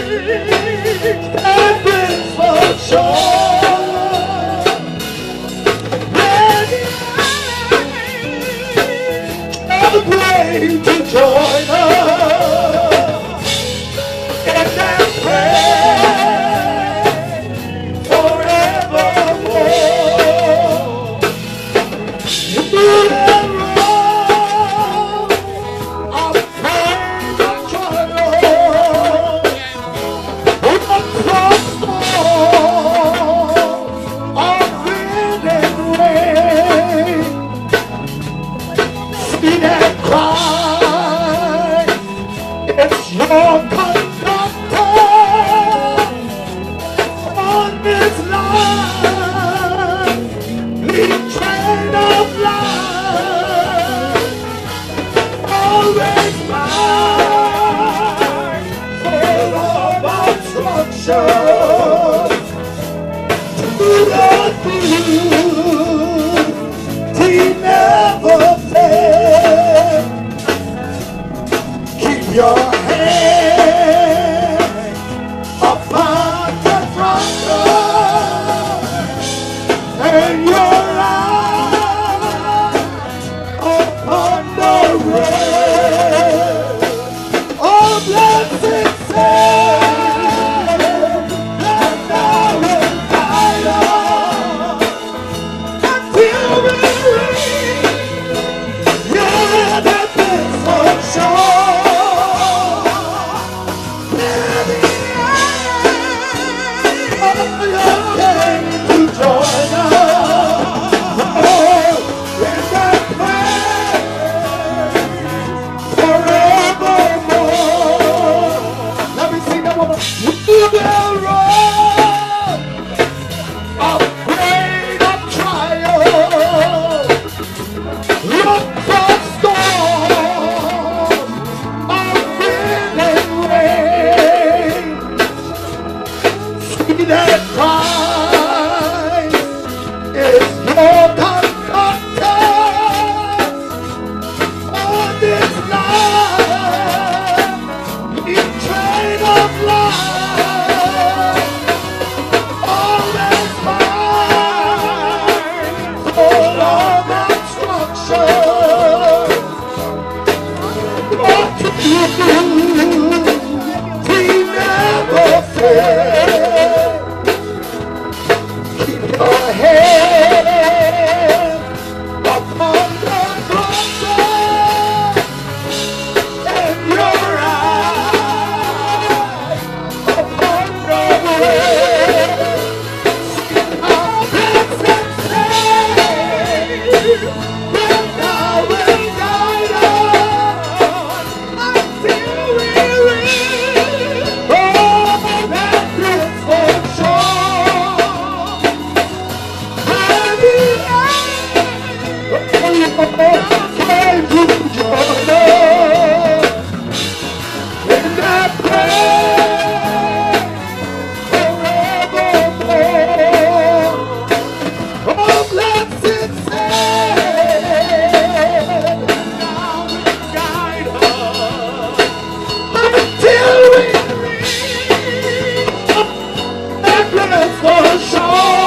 that is for sure. I'm praying to join us in that prayer forevermore. Through that road of pain and trial, across storms of wind and rain, see that cry, it's your conductor on this line, lead train of life, always mine, full of obstructions, to the truth, he never fails. Keep your hand upon the throttle and your eyes upon the road. Oh, blessed Savior, that thou wilt guide us until we reach, yeah, that is for sure. That Christ is your conductor on this life, each train of life, always mine, full of obstruction, but to you, he never fails. Your head upon the cross and your eyes upon the way. Our blessed Savior, that thou wilt guide us until we reach. Oh, that is for sure. Can you join us in that prayer forevermore? Oh, blessed Savior, thou wilt guide us until we reach that place for sure.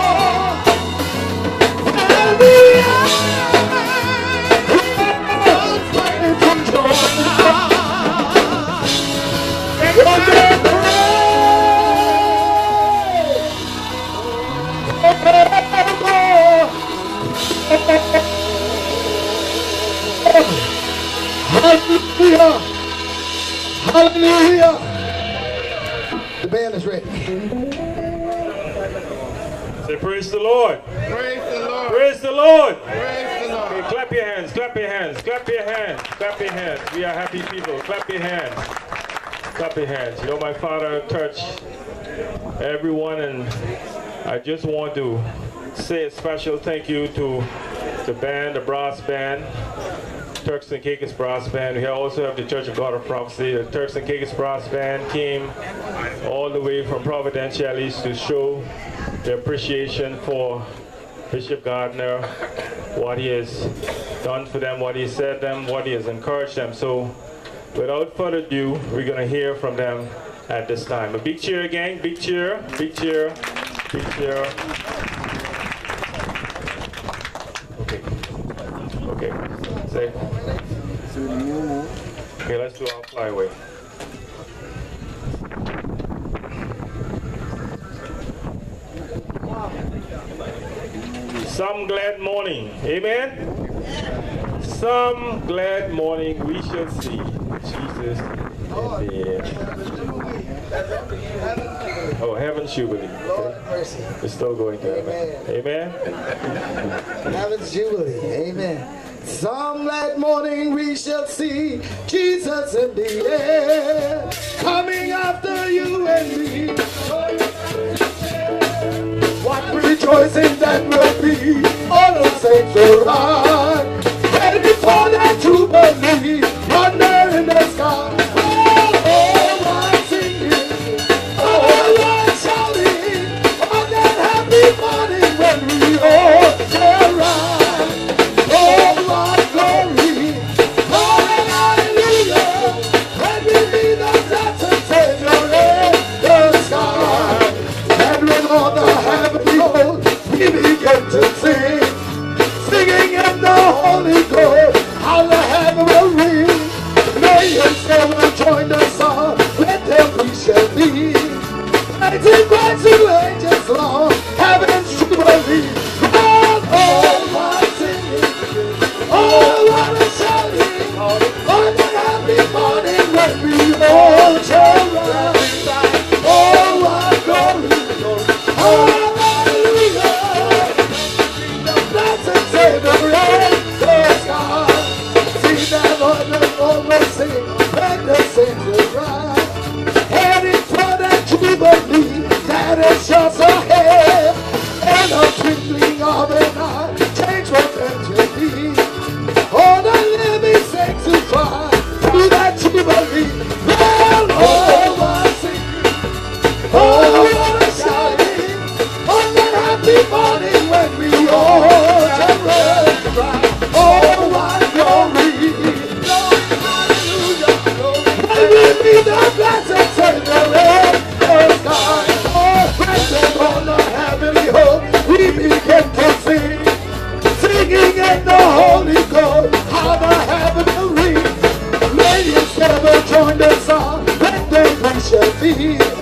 Hallelujah! Hallelujah! The band is ready. Say praise the Lord. Praise the Lord. Praise the Lord. Praise the Lord. Okay, clap your hands, clap your hands, clap your hands, clap your hands. We are happy people. Clap your hands. Clap your hands. You know, my father touched everyone, and I just want to say a special thank you to the band, the brass band, Turks and Caicos Brass Band. We also have the Church of God of Prophecy. The Turks and Caicos Brass Band came all the way from Providenciales to show their appreciation for Bishop Gardiner, what he has done for them, what he said them, what he has encouraged them. So without further ado, we're going to hear from them at this time. A big cheer again, big cheer, big cheer, big cheer. Okay. Okay. Say. Okay, let's do our flyway. Some glad morning. Amen? Some glad morning we shall see Jesus in the air. Oh, heaven's jubilee. Lord have mercy. We're still going to heaven. Amen? Heaven's jubilee. Amen. Some glad morning we shall see Jesus in the air, coming after you and me. What rejoicing that will be, all the saints will rise, ready for that jubilee, thunder in the sky. Oh, one singing, oh, one shouting, on that happy morning when we all shall rise. Oh, what glory, oh, hallelujah, when we meet the blessed Savior in the sky. And when all the heavenly hosts we begin to sing, singing in the Holy Ghost, how the heaven will ring. Millions will join the song, with them we shall be. Mighty Christ who ages long, heaven's jubilee. Oh, what singing, oh, what a shouting, on that happy morning when we all shall rise. Oh, what glory, oh, hallelujah, the blessed Savior in the sky. See that Lord the Lord will sing, and the saints will rise, heading for that jubilee that is just ahead. And a twinkling of an eye, change will come to be. All the living saints who fly through that jubilee. Well, oh, what singing, oh, what a shouting, on that happy morning when we all shall rise. Oh, what glory, glory, hallelujah, glory. When we meet the blessed Savior in the sky. Oh, present on the heavenly hope, we begin to sing, singing in the Holy Ghost, how the heaven will ring. Millions never join the song, when then we shall be.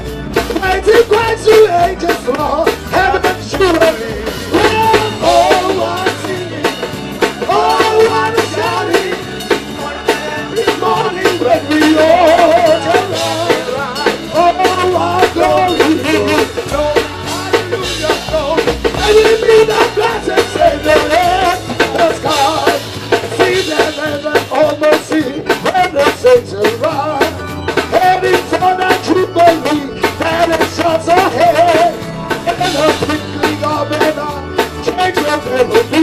Mighty Christ who ages long, heaven's jubilee. Well, oh, what singing, oh, what a shouting, on every morning when we all shall rise. Oh, what glory, glory, hallelujah, glory. And we meet the blessed Savior in the sky. See them and almost see when the saints arrive, heading for that jubilee that is just ahead. And the twinkling of an eye, change will never be.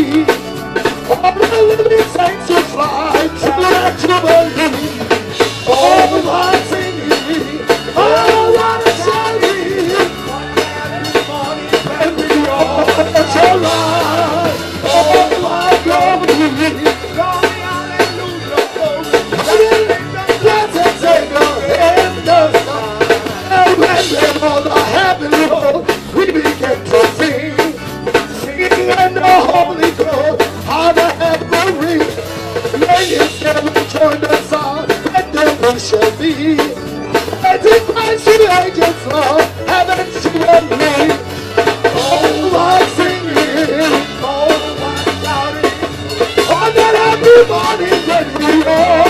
All the living saints will fly to that jubilee. Oh, what singing, oh, what a shouting, when we all shall rise. Oh, what glory, glory, hallelujah, glory. Blessed Savior in the sky. And when all the heavenly hosts we begin to sing, singing in the Holy Ghost, how the heaven will ring. Millions never join the song, and then we shall be. Mighty Christ who ages long, heaven's jubilee. Oh, what singing, oh, what shouting, on that happy morning when we all